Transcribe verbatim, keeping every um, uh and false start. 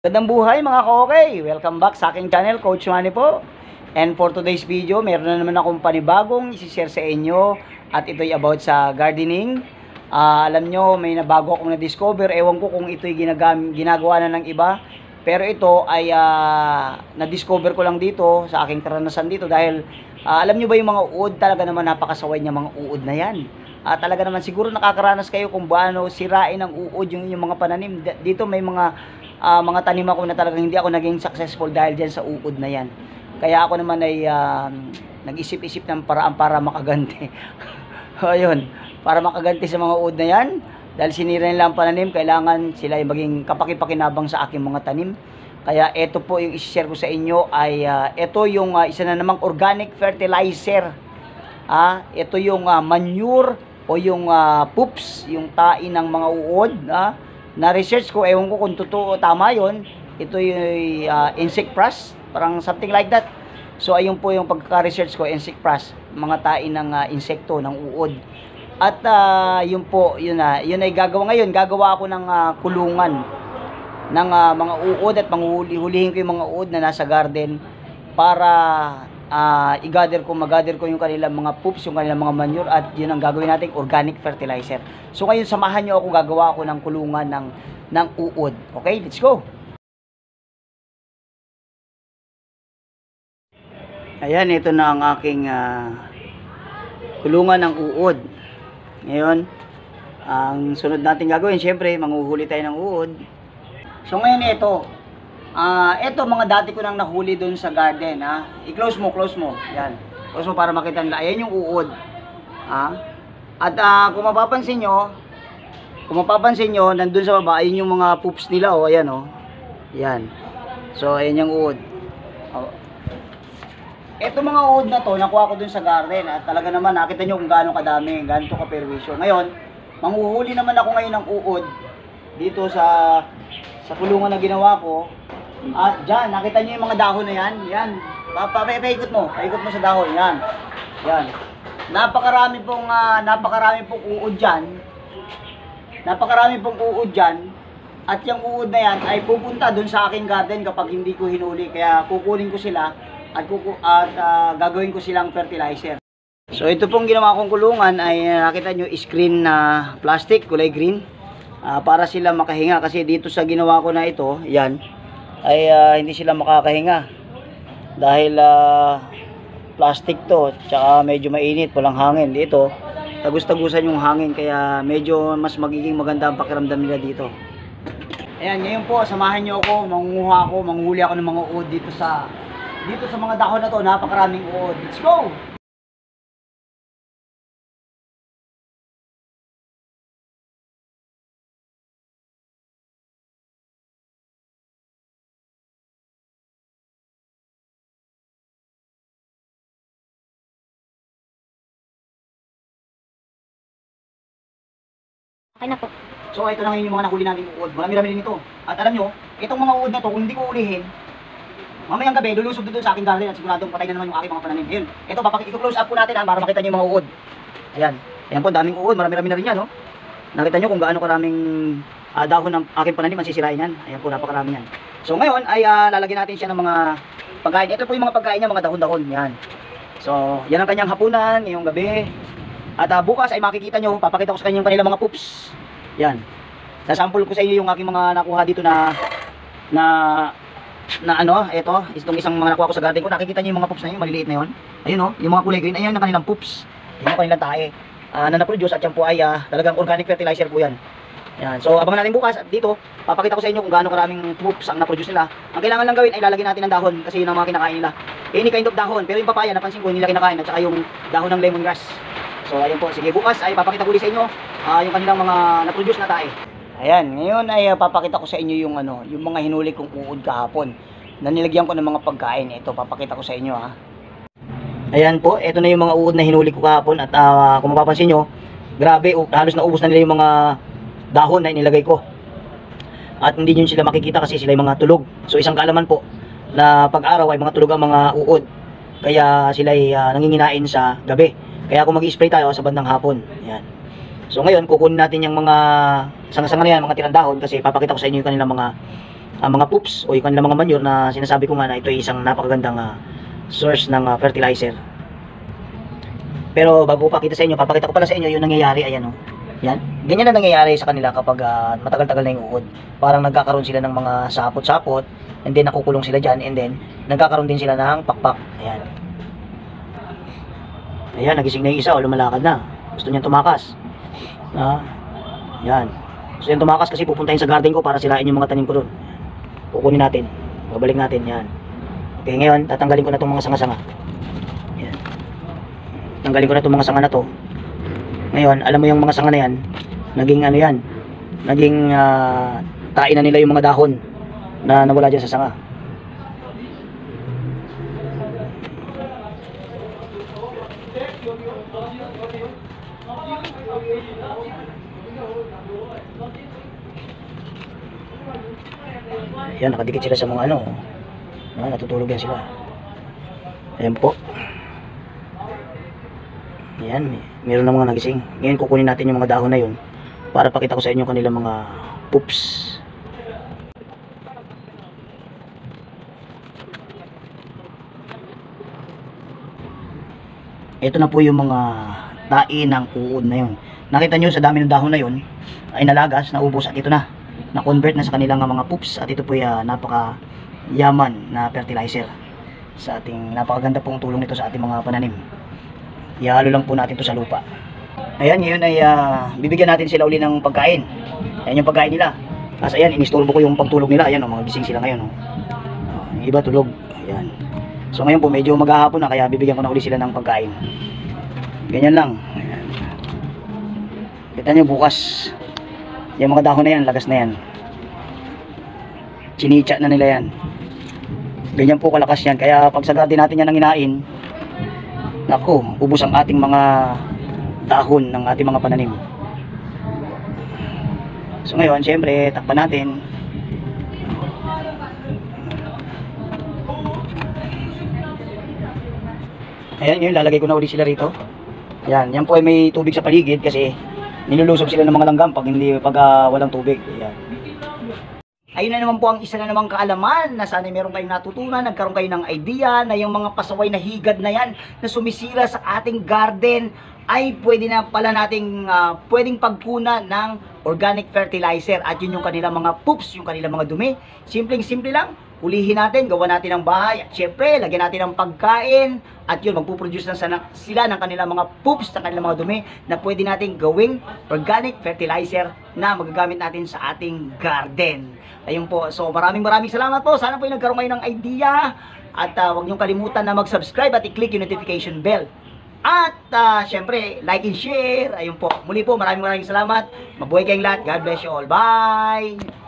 Magandang buhay mga ka-okay! Welcome back sa aking channel, Coach Manny po. And for today's video, meron na naman akong panibagong isi-share sa inyo. At ito'y about sa gardening. uh, Alam nyo, may nabago akong na-discover. Ewan ko kung ito'y ginagawa na ng iba. Pero ito ay uh, na-discover ko lang dito sa aking karanasan dito. Dahil uh, alam nyo ba yung mga uod, talaga naman napakasaway niya mga uod na yan. Uh, talaga naman siguro nakakaranas kayo kung paano sirain ng uod yung inyong mga pananim. Dito may mga Uh, mga tanim ako na talagang hindi ako naging successful dahil dyan sa uod na yan. Kaya ako naman ay uh, nag-isip-isip ng paraan para makaganti. Ayun, para makaganti sa mga uod na yan. Dahil sinira nila ang pananim, kailangan sila ay maging kapakipakinabang sa aking mga tanim. Kaya ito po yung isi-share ko sa inyo ay uh, ito yung uh, isa na namang organic fertilizer. Ah, ito yung uh, manure o yung uh, poops, yung tain ng mga uod. Ah, na-research ko, ewan ko kung totoo tama yon. Ito yung uh, insect frass, parang something like that. So ayun po yung pagka-research ko, insect frass, mga tain ng uh, insekto, ng uod. At uh, yun po, yun na, uh, yun ay gagawa ngayon. Gagawa ako ng uh, kulungan ng uh, mga uod at panghuli-hulihin ko yung mga uod na nasa garden para uh, i-gather ko, mag-gather ko yung kanilang mga poops, yung kanilang mga manure, at yun ang gagawin natin, organic fertilizer. So ngayon samahan nyo ako, gagawa ako ng kulungan ng, ng uod. Okay, let's go! Ayan, ito na ang aking uh, kulungan ng uod. Ngayon, ang sunod natin gagawin, syempre, manghuhuli tayo ng uod. So ngayon ito, uh, ito mga dati ko nang nahuli doon sa garden. Ha? I-close mo, close mo. Yan, close mo para makita nila. Ayan yung uod. Ha? At uh, kung mapapansin nyo, kung mapapansin nyo, nandun sa baba, ayun yung mga poops nila, oh, ayan, oh. Yan. So, ayan yung uod. Oh. Ito mga uod na to, nakuha ko dun sa garden. At talaga naman, nakita nyo kung gaano kadami, gaano to kaperwisyo. Ngayon, manghuhuli naman ako ngayon ng uod dito sa sa kulungan na ginawa ko. At dyan, nakita nyo yung mga dahon na yan. Yan. Papaikot mo. Paikot mo sa dahon. Yan. Yan. Napakarami pong uh, napakarami pong uod diyan. Napakarami pong uod diyan. At yung uod na yan ay pupunta doon sa aking garden kapag hindi ko hinuli. Kaya kukunin ko sila at kuku at uh, gagawin ko silang fertilizer. So ito pong ginawa kong kulungan ay nakita nyo, screen na plastic kulay green. Uh, para sila makahinga kasi dito sa ginawa ko na ito, yan, ay uh, hindi sila makakahinga. Dahil uh, plastic to, tsaka medyo mainit, walang hangin. Dito, tagus-tagusan yung hangin, kaya medyo mas magiging maganda ang pakiramdam nila dito. Ayan, ngayon po, samahan nyo ako, mangunguha ako, manghuli ako ng mga uod dito sa dito sa mga dahon na to, napakaraming uod. Let's go! Okay na po. So ito na ngayon yung mga nahuli natin uod. Marami-rami din ito. At alam nyo, itong mga uod na to, kung hindi ko ulihin, mamayang gabi, lulusob doon sa aking garden at siguradong patay na naman yung aking mga pananim. Ayun, ito, papakita-close up po natin ha, para makita nyo yung mga uod. Ayan. Ayan po, daming uod. Marami-rami na rin yan. No? Nakita nyo kung gaano karaming uh, dahon ng aking pananim ang sisirain yan. Ayan po, napakarami yan. So ngayon ay uh, lalagyan natin siya ng mga pagkain. Ito po yung mga pagkain niya, mga dahon-dahon. Yan. So, yan ang kanyang hapunan, ngayong gabi. At uh, bukas ay makikita nyo, papakita ko sa kanya yung kanilang mga poops. Yan. Sasample ko sa inyo yung aking mga nakuha dito na na na ano, ito, itong isang mga nakuha ko sa garden ko. Nakikita nyo yung mga poops na yun, maliliit na yun. Ayun oh, yung mga kulay green, ayun ang kanilang poops. Ayun ang kanilang tae. Uh, na na-produce at yan po ay uh, talagang organic fertilizer po yan. Yan. So abangan natin bukas at dito, papakita ko sa inyo kung gaano karaming poops ang na-produce nila. Ang kailangan lang gawin ay lalagyan natin ng dahon kasi yun ang mga kinakain nila. Any kind of dahon, pero yung papaya napansin ko hindi nila kinakain at saka yung dahon ng lemongrass. So ayun po, sige bukas ay papakita ko ulit sa inyo uh, yung kanilang mga na-produce na tae. Ayan, ngayon ay uh, papakita ko sa inyo yung ano, yung mga hinuli kong uod kahapon na nilagyan ko ng mga pagkain. Ito, papakita ko sa inyo ha. Ayan po, ito na yung mga uod na hinuli ko kahapon at uh, kung mapapansin nyo, grabe, uh, halos naubos na nila yung mga dahon na inilagay ko. At hindi nyo sila makikita kasi sila yung mga tulog. So isang kaalaman po na pag-araw ay mga tulog ang mga uod. Kaya sila ay uh, nanginginain sa gabi. Kaya kung mag-i-spray tayo sa bandang hapon. Ayan. So ngayon, kukunin natin yung mga sanga-sanga na yan, mga tirang dahon, kasi papakita ko sa inyo yung kanilang mga uh, mga poops o yung kanilang mga manure na sinasabi ko nga na ito ay isang napakagandang uh, source ng uh, fertilizer. Pero bago pakita sa inyo, papakita ko pala sa inyo yung nangyayari. Ayan o, yan, ganyan na nangyayari sa kanila kapag uh, matagal-tagal na yung uod. Parang nagkakaroon sila ng mga sapot-sapot, and then nakukulong sila dyan, and then nagkakaroon din sila ng pakpak. Ayan, ayan, nagising na yung isa o lumalakad na, gusto niyang tumakas. Ah, yan. So yan, tumakas kasi pupuntahin sa garden ko para sirain yung mga tanim ko doon. Kukunin natin. Babalik natin. Yan. Okay, ngayon, tatanggalin ko na itong mga sanga-sanga. Yan. Tanggalin ko na itong mga sanga na to. Ngayon, alam mo yung mga sanga na yan, naging ano yan, naging uh, tain na nila yung mga dahon na nawala dyan sa sanga. Ayan, nakadikit sila sa mga ano. Ah, natutulog yan sila. Ayan po. Ayan, meron na mga nagising. Ngayon kukunin natin yung mga dahon na yun para pakita ko sa inyo kanilang mga poops. Ito na po yung mga tain ng uod na yun. Nakita nyo sa dami ng dahon na yun ay nalagas, naubos, at ito na na-convert na sa kanilang mga poops, at ito po ay uh, napaka yaman na fertilizer sa ating, napakaganda pong tulong nito sa ating mga pananim. Ihalo lang po natin ito sa lupa. Ayan, ngayon ay uh, bibigyan natin sila uli ng pagkain. Ayan yung pagkain nila. Kasi ayan, inistorbo ko yung pagtulog nila. Ayan, oh, mga gising sila ngayon. Oh. Oh, yung iba tulog. Ayan. So ngayon po medyo maghahapon na, kaya bibigyan ko na uli sila ng pagkain. Ganyan lang. Ayan. Kita nyo bukas, yung mga dahon na yan, lagas na yan. Chinitsa na nila yan. Ganyan po kalakas yan. Kaya pag sagadi natin yan ng inain, naku, ubos ang ating mga dahon ng ating mga pananim. So ngayon, syempre, takpan natin. Ayan, yun, lalagay ko na ulit sila rito. Yan, yan po ay may tubig sa paligid kasi nilulusob sila ng mga langgam pag hindi, pag uh, walang tubig. Ayan. Ayun na naman po ang isa na namang kaalaman na sana meron kayong natutunan, nagkaroon kayo ng idea na yung mga pasaway na higad na yan na sumisira sa ating garden ay pwede na pala nating uh, pwedeng pagkunan ng organic fertilizer, at yun yung kanilang mga poops, yung kanilang mga dumi. Simpleng simple lang, hulihin natin, gawa natin ng bahay, at syempre lagyan natin ng pagkain, at yun, magpuproduce na sana sila ng kanilang mga poops, ng kanilang mga dumi na pwede natin gawing organic fertilizer na magagamit natin sa ating garden. Ayun po, so maraming maraming salamat po. Sana po yung nagkaroon kayo ng idea, at uh, huwag niyong kalimutan na mag-subscribe at i-click yung notification bell. At uh, syempre, like and share. Ayun po, muli po, maraming maraming salamat. Mabuhay kayong lahat. God bless you all. Bye!